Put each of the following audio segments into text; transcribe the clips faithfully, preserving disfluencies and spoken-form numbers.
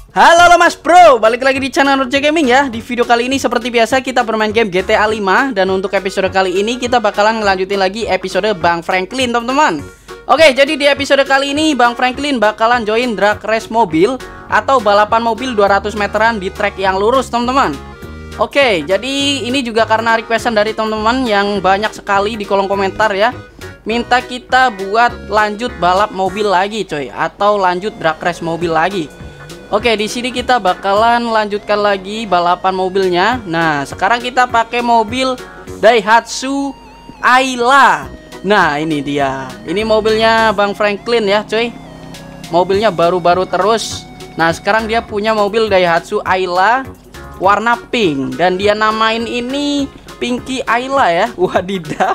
Halo halo Mas Bro, balik lagi di channel Roja Gaming ya. Di video kali ini seperti biasa kita bermain game G T A lima. Dan untuk episode kali ini kita bakalan ngelanjutin lagi episode Bang Franklin teman-teman. Oke, jadi di episode kali ini Bang Franklin bakalan join drag race mobil atau balapan mobil dua ratus meteran di trek yang lurus teman-teman. Oke, jadi ini juga karena requestan dari teman-teman yang banyak sekali di kolom komentar ya. Minta kita buat lanjut balap mobil lagi coy, atau lanjut drag race mobil lagi. Oke, di sini kita bakalan lanjutkan lagi balapan mobilnya. Nah, sekarang kita pakai mobil Daihatsu Ayla. Nah, ini dia. Ini mobilnya Bang Franklin ya, coy. Mobilnya baru-baru terus. Nah, sekarang dia punya mobil Daihatsu Ayla warna pink dan dia namain ini Pinky Ayla ya. Wadidaw.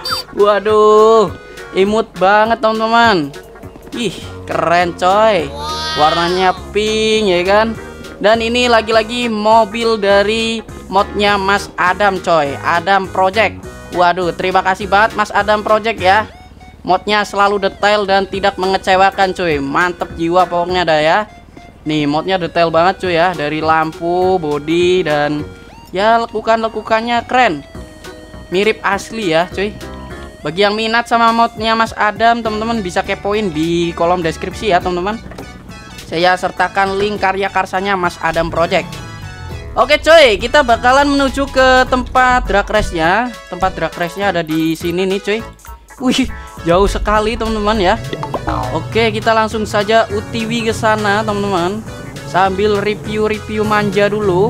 Waduh, imut banget teman-teman. Ih, keren coy. Warnanya pink ya kan. Dan ini lagi-lagi mobil dari modnya Mas Adam coy, Adam Project. Waduh, terima kasih banget Mas Adam Project ya. Modnya selalu detail dan tidak mengecewakan cuy. Mantep jiwa pokoknya dah ya. Nih modnya detail banget cuy ya. Dari lampu, body, dan ya lekukan-lekukannya keren. Mirip asli ya cuy. Bagi yang minat sama modnya Mas Adam, teman-teman bisa kepoin di kolom deskripsi ya teman-teman. Saya sertakan link karya karsanya Mas Adam Project. Oke cuy, kita bakalan menuju ke tempat drag race-nya. Tempat drag race-nya ada di sini nih cuy. Wih, jauh sekali teman-teman ya. Oke, kita langsung saja U T W ke sana teman-teman. Sambil review-review manja dulu.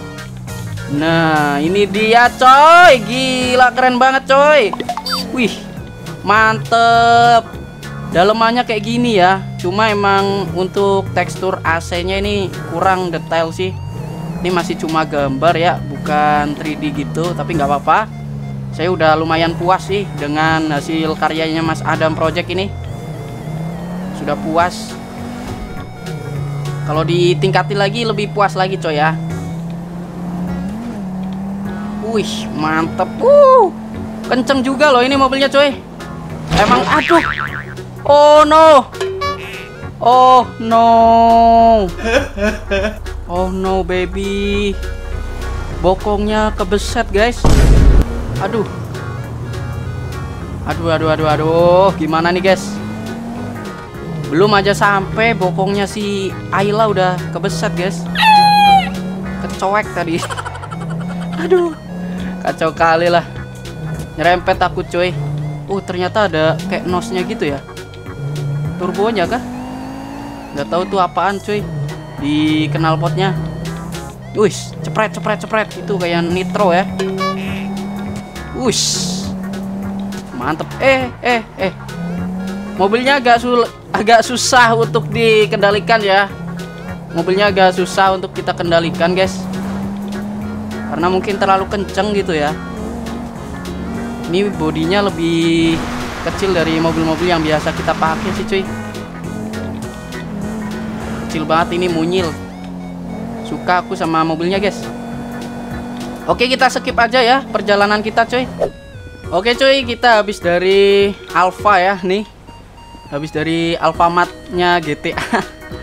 Nah, ini dia coy. Gila keren banget coy. Wih, mantep. Dalemannya kayak gini ya. Cuma emang untuk tekstur A C-nya ini kurang detail sih. Ini masih cuma gambar ya, bukan tiga D gitu. Tapi nggak apa-apa. Saya udah lumayan puas sih dengan hasil karyanya Mas Adam Project ini. Sudah puas. Kalau ditingkatin lagi lebih puas lagi coy ya. Wih, mantep. Uh, kenceng juga loh ini mobilnya coy. Emang aduh. Oh no. Oh no. Oh no baby. Bokongnya kebeset guys. Aduh. Aduh aduh aduh aduh. Gimana nih guys? Belum aja sampai bokongnya si Ayla udah kebeset guys. Kecoek tadi. Aduh. Kacau kali lah. Nyerempet aku cuy. Oh ternyata ada kayak nosnya gitu ya. Turbonya kah? Nggak tahu tuh apaan cuy. Di knalpotnya. Wih, cepret cepret cepret. Itu kayak nitro ya. Wih, mantep. Eh eh eh. Mobilnya agak sul agak susah untuk dikendalikan ya. Mobilnya agak susah untuk kita kendalikan guys. Karena mungkin terlalu kenceng gitu ya. Ini bodinya lebih kecil dari mobil-mobil yang biasa kita pakai sih cuy. Kecil banget ini, munyil. Suka aku sama mobilnya guys. Oke, kita skip aja ya perjalanan kita cuy. Oke cuy, kita habis dari Alfa ya nih. Habis dari Alfamart-nya G T A.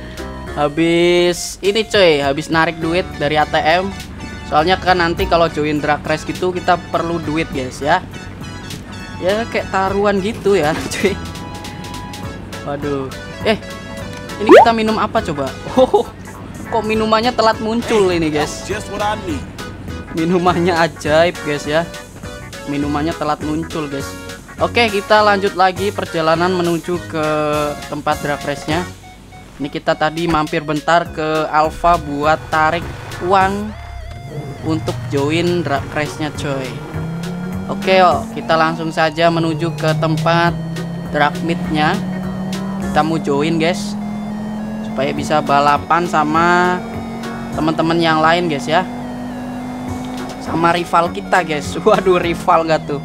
Habis ini cuy, habis narik duit dari A T M. Soalnya kan nanti kalau join drag race gitu kita perlu duit guys ya. Ya kayak taruhan gitu ya cuy. Waduh. Eh, ini kita minum apa coba? Oh, kok minumannya telat muncul ini guys. Minumannya ajaib guys ya. Minumannya telat muncul guys. Oke, kita lanjut lagi perjalanan menuju ke tempat drag race-nya. Ini kita tadi mampir bentar ke Alfa buat tarik uang untuk join drag race-nya coy. Oke, oh, kita langsung saja menuju ke tempat drag meet-nya. Kita mau join guys, supaya bisa balapan sama teman-teman yang lain guys ya. Sama rival kita guys. Waduh, rival gak tuh?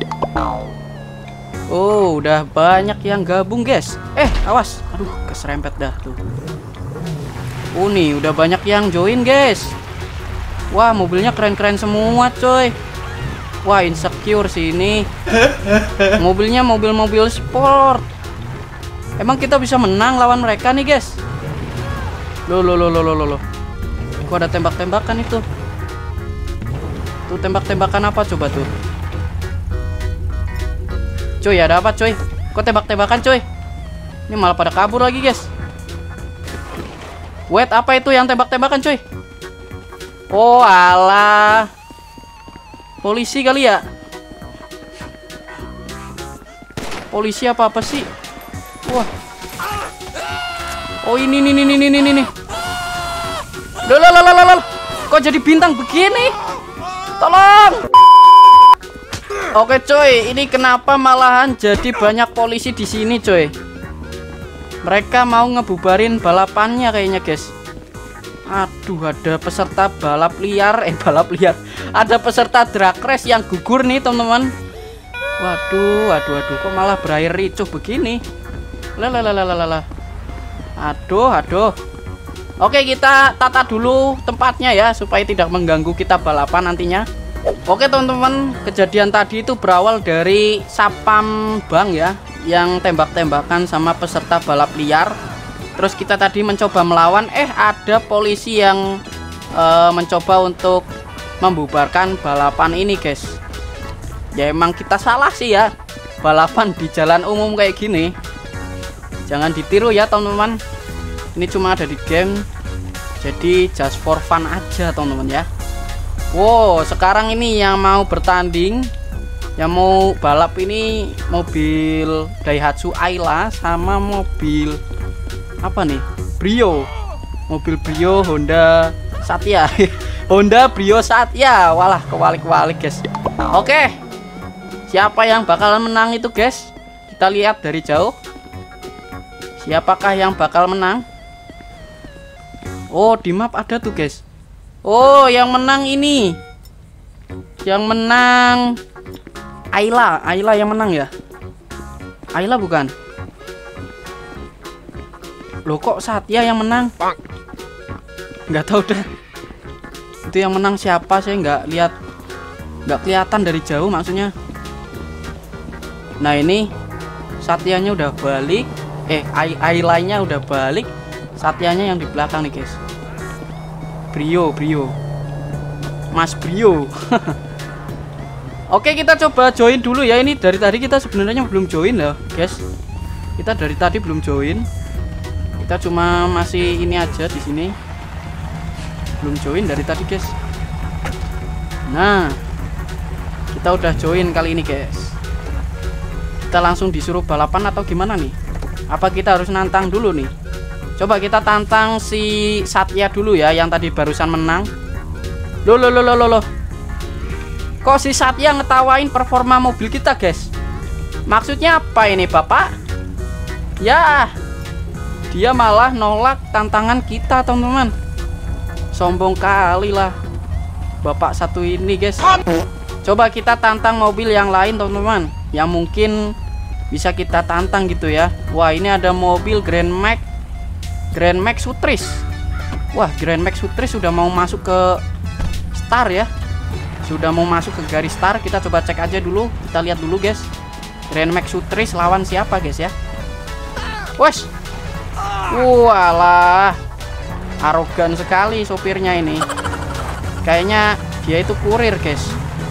Oh, udah banyak yang gabung guys. Eh, awas. Aduh, keserempet dah tuh. Oh nih, udah banyak yang join guys. Wah, mobilnya keren-keren semua coy. Wah, insecure sih ini. Mobilnya mobil-mobil sport. Emang kita bisa menang lawan mereka nih guys? Loh loh loh loh loh loh. Kok ada tembak-tembakan itu? Tuh tembak-tembakan apa coba tuh? Cuy, ada apa cuy? Kok tembak-tembakan cuy? Ini malah pada kabur lagi guys. Wait, apa itu yang tembak-tembakan cuy? Oh alah, polisi kali ya? Polisi apa apa sih? Wah. Oh ini nih nih nih nih nih nih. Loh loh loh loh loh. Kok jadi bintang begini? Tolong. Oke coy, ini kenapa malahan jadi banyak polisi di sini coy? Mereka mau ngebubarin balapannya kayaknya guys. Aduh, ada peserta balap liar, eh balap liar. Ada peserta drag race yang gugur nih teman-teman. Waduh, waduh, waduh, kok malah berair ricuh begini? Lalalalalalala. Aduh, aduh. Oke, kita tata dulu tempatnya ya supaya tidak mengganggu kita balapan nantinya. Oke teman-teman, kejadian tadi itu berawal dari sapam bang ya, yang tembak-tembakan sama peserta balap liar. Terus kita tadi mencoba melawan, eh ada polisi yang uh, mencoba untuk membubarkan balapan ini guys. Ya emang kita salah sih ya, balapan di jalan umum kayak gini jangan ditiru ya teman-teman. Ini cuma ada di game, jadi just for fun aja teman-teman ya. Wow, sekarang ini yang mau bertanding, yang mau balap ini mobil Daihatsu Ayla sama mobil apa nih? Brio. Mobil Brio Honda Satya. Honda Brio Satya. Walah, kewalik-walik guys. Oke. Siapa yang bakalan menang itu guys? Kita lihat dari jauh. Siapakah yang bakal menang? Oh, di map ada tuh guys. Oh, yang menang ini. Yang menang Ayla, Ayla yang menang ya? Ayla bukan? Loh kok Satya yang menang? Nggak tahu dah. Itu yang menang siapa? Saya nggak lihat, nggak kelihatan dari jauh maksudnya. Nah ini Satyanya udah balik, eh Aylanya udah balik, Satyanya yang di belakang nih guys. Brio, Brio, Mas Brio. Oke, kita coba join dulu ya. Ini dari tadi kita sebenarnya belum join ya guys. Kita dari tadi belum join. Kita cuma masih ini aja di sini. Belum join dari tadi guys. Nah, kita udah join kali ini guys. Kita langsung disuruh balapan atau gimana nih? Apa kita harus nantang dulu nih? Coba kita tantang si Satya dulu ya, yang tadi barusan menang. Loh loh loh loh loh. Kok si Satya ngetawain performa mobil kita guys? Maksudnya apa ini bapak? Ya, dia malah nolak tantangan kita teman-teman. Sombong kali lah bapak satu ini guys. Coba kita tantang mobil yang lain teman-teman, yang mungkin bisa kita tantang gitu ya. Wah, ini ada mobil Grand Max, Grand Max Sutris. Wah, Grand Max Sutris sudah mau masuk ke star ya. Sudah mau masuk ke garis star. Kita coba cek aja dulu. Kita lihat dulu guys. Grand Max Sutris lawan siapa guys ya? Wes. Walah. Arogan sekali sopirnya ini. Kayaknya dia itu kurir guys.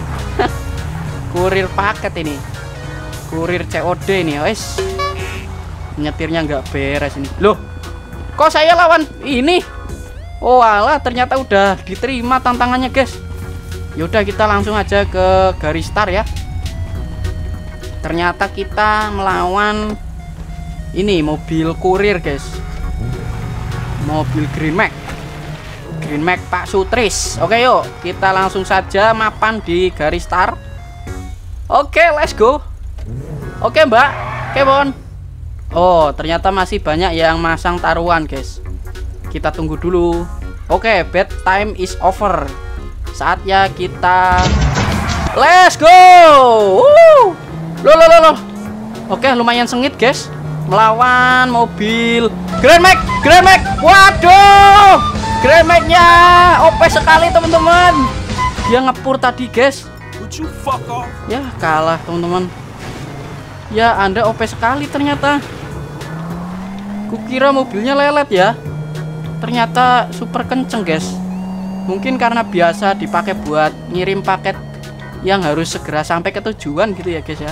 Kurir paket ini. Kurir C O D ini, wes. Nyetirnya nggak beres ini. Loh, kok saya lawan ini? Oh alah, ternyata udah diterima tantangannya guys. Yaudah, kita langsung aja ke garis start ya. Ternyata kita melawan ini mobil kurir guys. Mobil Green Max. Green Max Pak Sutris. Oke yuk, kita langsung saja mapan di garis start. Oke, let's go. Oke mbak, oke bon. Oh, ternyata masih banyak yang masang taruhan guys. Kita tunggu dulu. Oke, bad time is over. Saatnya kita let's go. Woo! Loh loh loh loh. Oke, lumayan sengit guys. Melawan mobil Grand Max, Grand Max. Waduh, Grand Max-nya O P sekali teman-teman. Dia ngepur tadi guys. Ya kalah teman-teman. Ya Anda O P sekali ternyata. Kukira mobilnya lelet ya. Ternyata super kenceng guys. Mungkin karena biasa dipakai buat ngirim paket yang harus segera sampai ke tujuan gitu ya guys ya.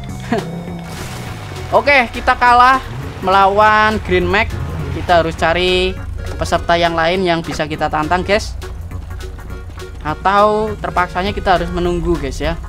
Oke, kita kalah melawan Green Mac. Kita harus cari peserta yang lain yang bisa kita tantang guys, atau terpaksanya kita harus menunggu guys ya.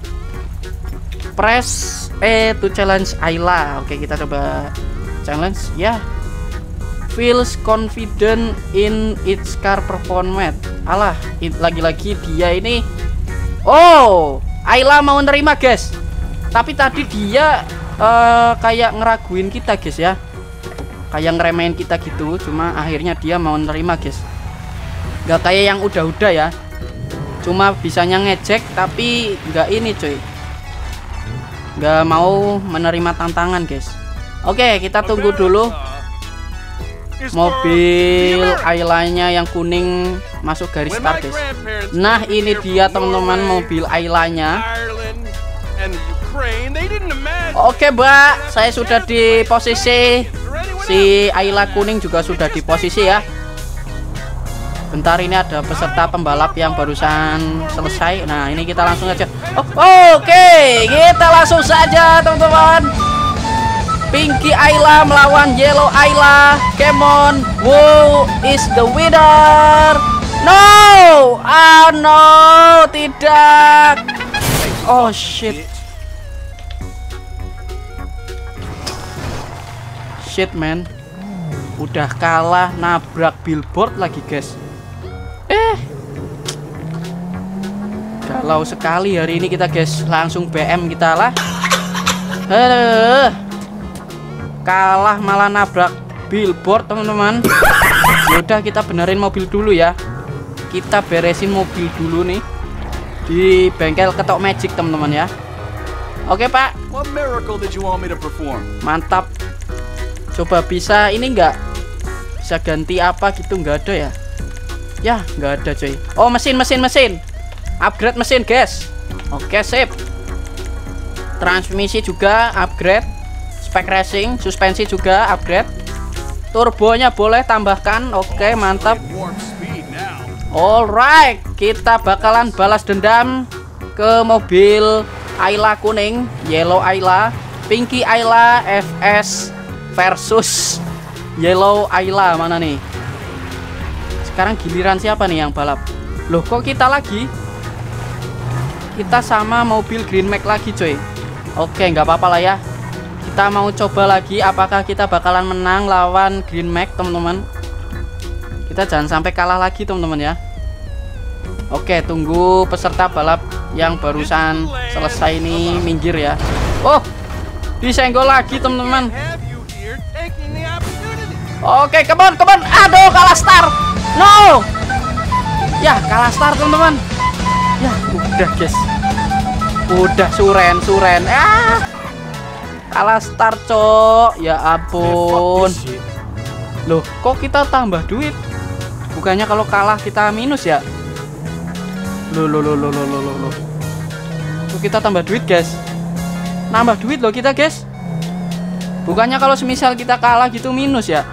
Press E to challenge Ayla. Oke, kita coba challenge ya. Feels confident in its car performance. Alah, lagi-lagi dia ini. Oh, Ayla mau nerima guys. Tapi tadi dia uh, kayak ngeraguin kita guys ya, kayak ngeremehin kita gitu. Cuma akhirnya dia mau nerima guys. Gak kayak yang udah-udah ya, cuma bisanya ngejek tapi nggak ini cuy, nggak mau menerima tantangan guys. Oke, kita tunggu dulu mobil Aylanya yang kuning masuk garis start guys. Nah ini dia teman-teman mobil Aylanya. Oke mbak, saya sudah di posisi, si Ayla kuning juga sudah di posisi ya. Bentar, ini ada peserta pembalap yang barusan selesai. Nah ini kita langsung aja. Oh, oke, kita langsung saja teman-teman. Pinky Ayla melawan Yellow Ayla. Come on, who is the winner? No, ah no, tidak. Oh shit, shit man, udah kalah nabrak billboard lagi guys. Eh, galau sekali hari ini kita guys. Langsung B M kita lah. Aduh, kalah malah nabrak billboard teman-teman. Yaudah, kita benerin mobil dulu ya. Kita beresin mobil dulu nih di bengkel Ketok Magic teman-teman ya. Oke pak, mantap. Coba bisa ini enggak, bisa ganti apa gitu? Nggak ada ya? Ya nggak ada coy. Oh mesin mesin mesin, upgrade mesin guys. Oke sip. Transmisi juga upgrade, spek racing, suspensi juga upgrade, turbonya boleh tambahkan. Oke mantap. Alright, kita bakalan balas dendam ke mobil Ayla kuning, Yellow Ayla. Pinky Ayla F S versus Yellow Ayla. Mana nih? Sekarang giliran siapa nih yang balap? Loh kok kita lagi? Kita sama mobil Green Mac lagi coy. Oke, nggak apa-apa lah ya. Kita mau coba lagi apakah kita bakalan menang lawan Green Mac teman-teman. Kita jangan sampai kalah lagi teman-teman ya. Oke, tunggu peserta balap yang barusan selesai ini minggir ya. Oh, disenggol lagi teman-teman. Oke, come on, come on. Aduh, kalah start. No. Ya, kalah start teman-teman. Ya, udah guys. Udah suren, suren. Ah. Kalah start, cok. Ya ampun. Loh, kok kita tambah duit? Bukannya kalau kalah kita minus ya? Loh, loh, loh, loh, loh, loh, loh. Kok kita tambah duit, guys? Nambah duit loh kita, guys. Bukannya kalau semisal kita kalah gitu minus ya?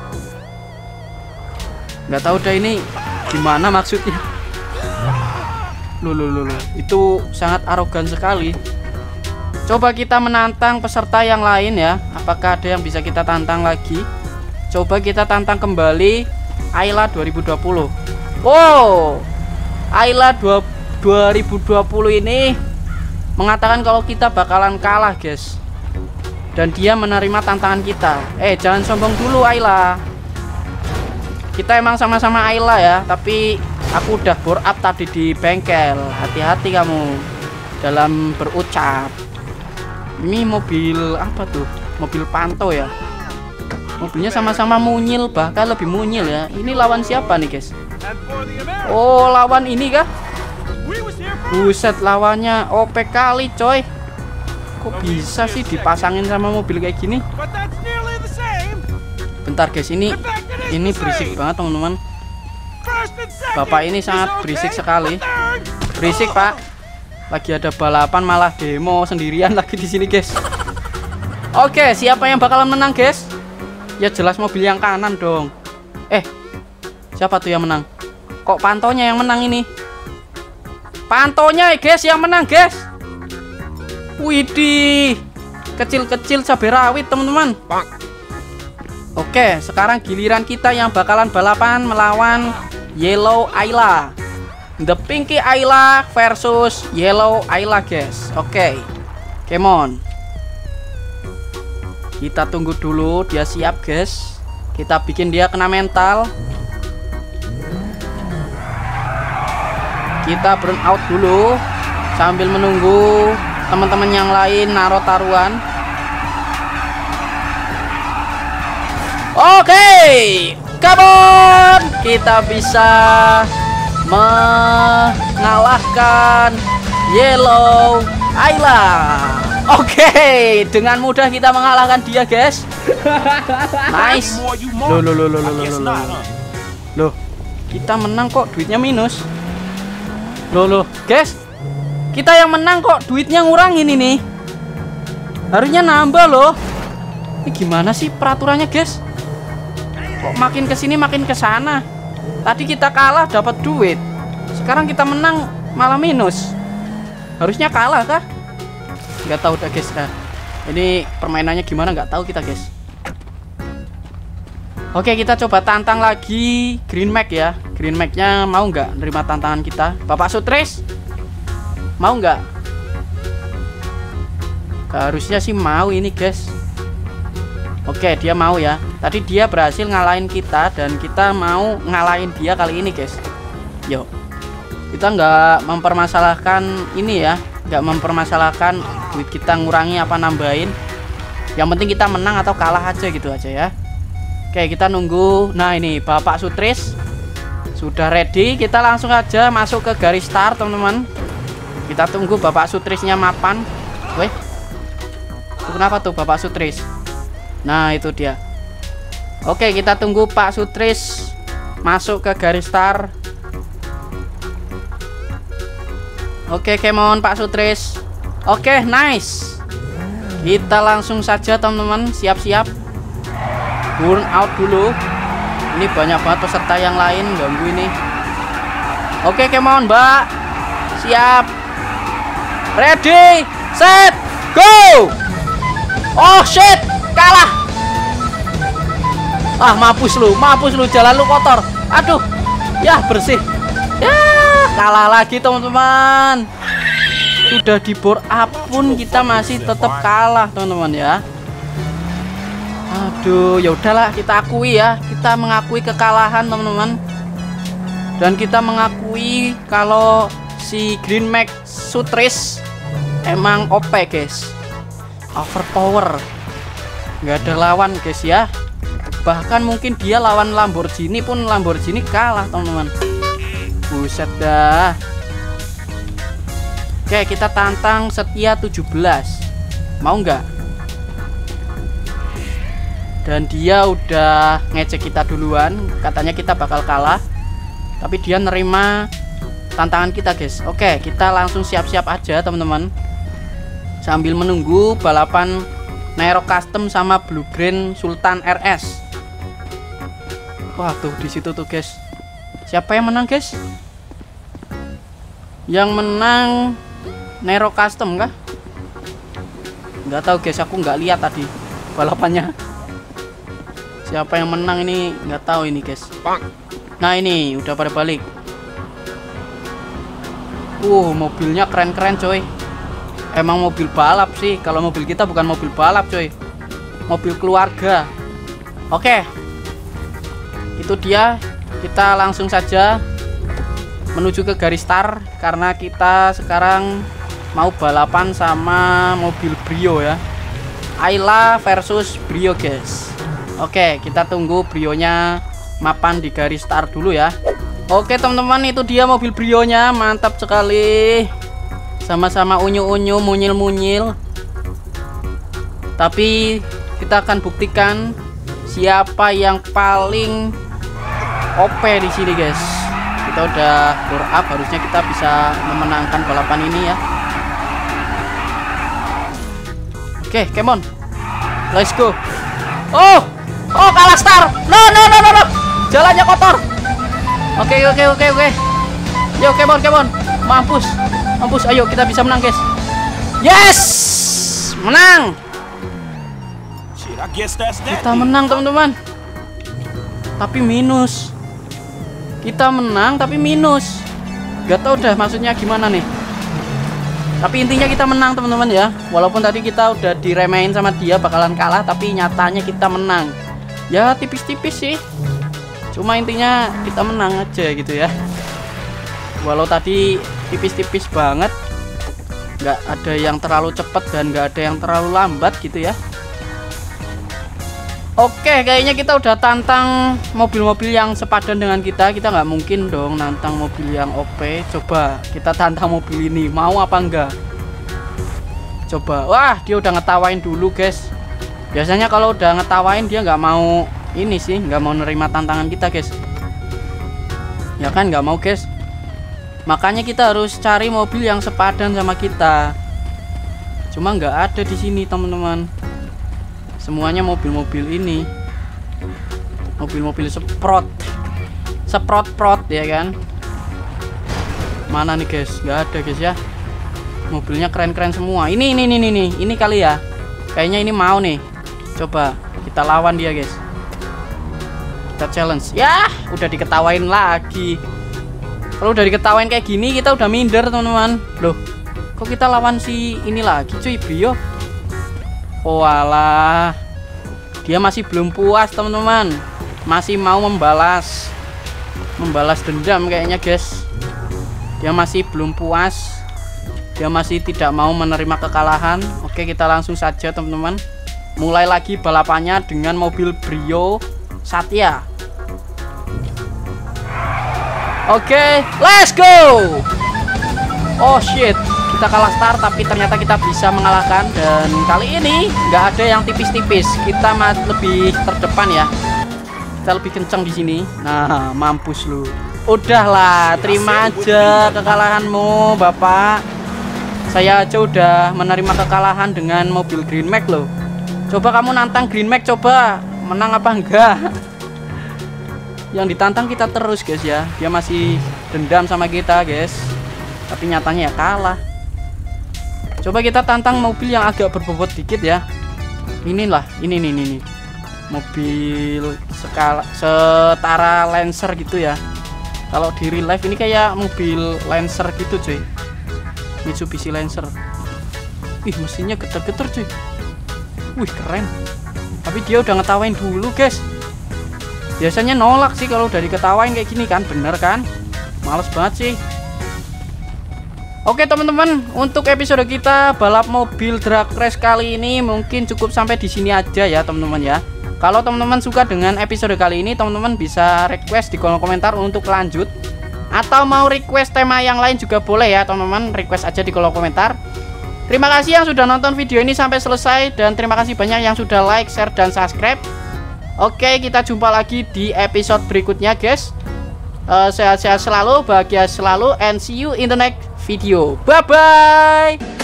Nggak tahu dah ini gimana maksudnya. Loh, loh, loh, loh. Itu sangat arogan sekali. Coba kita menantang peserta yang lain ya. Apakah ada yang bisa kita tantang lagi? Coba kita tantang kembali Ayla dua ribu dua puluh. Wow, Ayla dua ribu dua puluh ini mengatakan kalau kita bakalan kalah guys, dan dia menerima tantangan kita. Eh jangan sombong dulu Ayla. Kita emang sama-sama Ayla ya, tapi aku udah bore up tadi di bengkel. Hati-hati kamu dalam berucap. Ini mobil apa tuh? Mobil Panto ya. Mobilnya sama-sama munyil, bahkan lebih munyil ya. Ini lawan siapa nih guys? Oh lawan ini kah? Buset, lawannya O P kali coy. Kok bisa sih dipasangin sama mobil kayak gini? Bentar guys, ini ini berisik banget teman-teman. Bapak ini sangat berisik sekali. Berisik pak. Lagi ada balapan malah demo sendirian lagi di sini guys. Oke, siapa yang bakalan menang guys? Ya jelas mobil yang kanan dong. Eh, siapa tuh yang menang? Kok Pantonya yang menang ini? Pantonya guys yang menang guys. Widih, kecil-kecil cabai rawit teman-teman. Oke, sekarang giliran kita yang bakalan balapan melawan Yellow Ayla. The Pinky Ayla versus Yellow Ayla guys. Oke, come on. Kita tunggu dulu dia siap guys. Kita bikin dia kena mental. Kita burn out dulu sambil menunggu teman-teman yang lain naruh taruhan. Oke, okay, come on. Kita bisa mengalahkan Yellow Ayla. Oke, okay, dengan mudah kita mengalahkan dia guys. Nice. Loh, loh, loh, loh, loh, loh, loh. Loh, kita menang kok duitnya minus. Loh, loh, guys, kita yang menang kok duitnya ngurangin ini. Harusnya nambah loh. Ini gimana sih peraturannya guys? Kok makin kesini makin kesana. Tadi kita kalah dapat duit, sekarang kita menang malah minus. Harusnya kalah kah? Nggak tahu dah guys. Nah, ini permainannya gimana nggak tahu kita guys. Oke, kita coba tantang lagi Green Mac ya. Green Mac-nya mau nggak nerima tantangan kita? Bapak Sutris mau nggak? Harusnya sih mau ini guys. Oke, dia mau ya. Tadi dia berhasil ngalahin kita dan kita mau ngalahin dia kali ini guys. Yuk, kita nggak mempermasalahkan ini ya, nggak mempermasalahkan duit kita ngurangi apa nambahin. Yang penting kita menang atau kalah aja gitu aja ya. Oke, kita nunggu. Nah, ini Bapak Sutris sudah ready. Kita langsung aja masuk ke garis start teman-teman. Kita tunggu Bapak Sutrisnya mapan. Weh, itu kenapa tuh Bapak Sutris? Nah, itu dia. Oke, kita tunggu Pak Sutris masuk ke garis start. Oke, come on Pak Sutris. Oke, nice. Kita langsung saja teman-teman, siap-siap burn out dulu. Ini banyak banget peserta yang lain ganggu ini. Oke, come on Mbak. Siap. Ready, set, go. Oh shit, kalah. Ah, mampus lu, mampus lu, jalan lu kotor. Aduh, ya bersih. Ya, kalah lagi teman-teman. Sudah di bore up pun kita masih tetap kalah teman-teman ya. Aduh, ya udahlah, kita akui ya, kita mengakui kekalahan teman-teman. Dan kita mengakui kalau si Green Mac Sutris emang O P guys, overpower, nggak ada lawan guys ya. Bahkan mungkin dia lawan Lamborghini pun Lamborghini kalah teman-teman. Buset dah. Oke, kita tantang Setia tujuh belas. Mau nggak? Dan dia udah ngecek kita duluan, katanya kita bakal kalah, tapi dia nerima tantangan kita guys. Oke, kita langsung siap-siap aja teman-teman, sambil menunggu balapan Nero Custom sama Blue Green Sultan R S. Wah, tuh di situ tuh guys. Siapa yang menang guys? Yang menang Nero Custom kah? Nggak tahu guys, aku nggak lihat tadi balapannya. Siapa yang menang ini nggak tahu ini guys. Nah, ini udah pada balik. Uh, mobilnya keren-keren coy. Emang mobil balap sih. Kalau mobil kita bukan mobil balap coy, mobil keluarga. Oke, itu dia. Kita langsung saja menuju ke garis start karena kita sekarang mau balapan sama mobil Brio ya. Ayla versus Brio guys. Oke, kita tunggu Brionya mapan di garis start dulu ya. Oke teman-teman, itu dia mobil Brionya, mantap sekali. Sama-sama unyu-unyu, munyil-munyil. Tapi kita akan buktikan siapa yang paling O P di sini guys. Kita udah bore up, harusnya kita bisa memenangkan balapan ini ya. Oke, come on, let's go. Oh, oh kalah start. No, no, no, no, no. Jalannya kotor. Oke oke oke oke. Yo kemon kemon. Mampus. Mampus. Ayo kita bisa menang guys. Yes. Menang. Kita menang teman-teman. Tapi minus. Kita menang tapi minus. Gak tau udah maksudnya gimana nih. Tapi intinya kita menang teman-teman ya. Walaupun tadi kita udah diremehin sama dia bakalan kalah, tapi nyatanya kita menang. Ya tipis-tipis sih. Cuma intinya kita menang aja gitu ya. Walau tadi tipis-tipis banget, nggak ada yang terlalu cepat dan nggak ada yang terlalu lambat gitu ya. Oke, kayaknya kita udah tantang mobil-mobil yang sepadan dengan kita. Kita nggak mungkin dong nantang mobil yang O P. Coba kita tantang mobil ini, mau apa enggak? Coba. Wah, dia udah ngetawain dulu guys. Biasanya kalau udah ngetawain dia nggak mau ini sih, nggak mau nerima tantangan kita guys. Ya kan, nggak mau guys. Makanya kita harus cari mobil yang sepadan sama kita. Cuma nggak ada di sini teman-teman. Semuanya mobil-mobil ini, mobil-mobil seprot, seprot-prot ya kan. Mana nih guys? Nggak ada guys ya. Mobilnya keren-keren semua. Ini ini ini ini ini kali ya. Kayaknya ini mau nih. Coba kita lawan dia guys. Kita challenge. Ya, udah diketawain lagi. Kalau udah diketawain kayak gini kita udah minder teman-teman. Loh, kok kita lawan si ini lagi cuy, Brio? Oh alah, dia masih belum puas teman-teman. Masih mau membalas, membalas dendam kayaknya guys. Dia masih belum puas. Dia masih tidak mau menerima kekalahan. Oke, kita langsung saja teman-teman. Mulai lagi balapannya dengan mobil Brio Satya. Oke, let's go. Oh shit, kita kalah start tapi ternyata kita bisa mengalahkan. Dan kali ini nggak ada yang tipis-tipis. Kita lebih terdepan ya. Kita lebih kencang di sini. Nah, mampus lu. Udahlah, terima aja kekalahanmu, Bapak. Saya aja udah menerima kekalahan dengan mobil Green Mac loh. Coba kamu nantang Green Mac, coba menang apa enggak? Yang ditantang kita terus guys ya. Dia masih dendam sama kita guys. Tapi nyatanya ya kalah. Coba kita tantang mobil yang agak berbobot dikit ya. Inilah, ini nih ini nih. Mobil skala setara Lancer gitu ya. Kalau di real life ini kayak mobil Lancer gitu cuy. Mitsubishi Lancer. Ih, mesinnya geter-geter cuy. Wih, keren. Tapi dia udah ngetawain dulu guys. Biasanya nolak sih kalau udah diketawain kayak gini kan, bener kan? Males banget sih. Oke teman-teman, untuk episode kita balap mobil drag race kali ini mungkin cukup sampai di sini aja ya teman-teman ya. Kalau teman-teman suka dengan episode kali ini, teman-teman bisa request di kolom komentar untuk lanjut. Atau mau request tema yang lain juga boleh ya teman-teman, request aja di kolom komentar. Terima kasih yang sudah nonton video ini sampai selesai. Dan terima kasih banyak yang sudah like, share, dan subscribe. Oke, kita jumpa lagi di episode berikutnya guys. uh, Sehat-sehat selalu, bahagia selalu, and see you in the next video. Bye-bye.